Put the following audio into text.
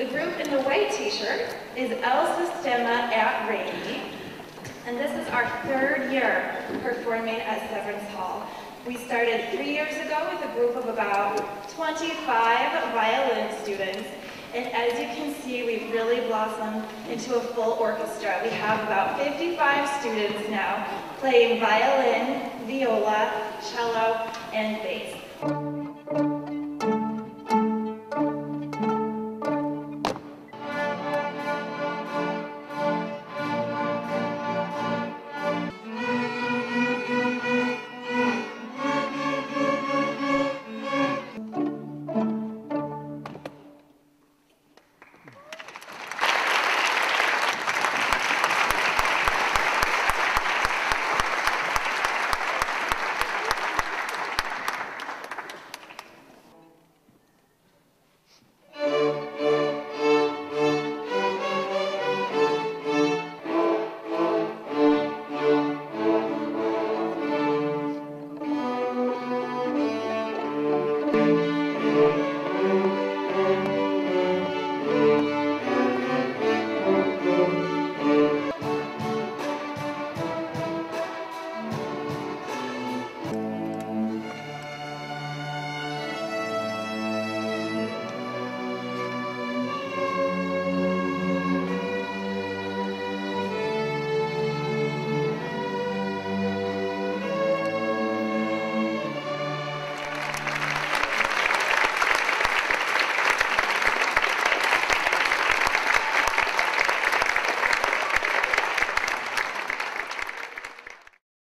The group in the white t-shirt is Sistema at Rainey, and this is our third year performing at Severance Hall. We started 3 years ago with a group of about 25 violin students, and as you can see, we've really blossomed into a full orchestra. We have about 55 students now playing violin, viola, cello, and bass.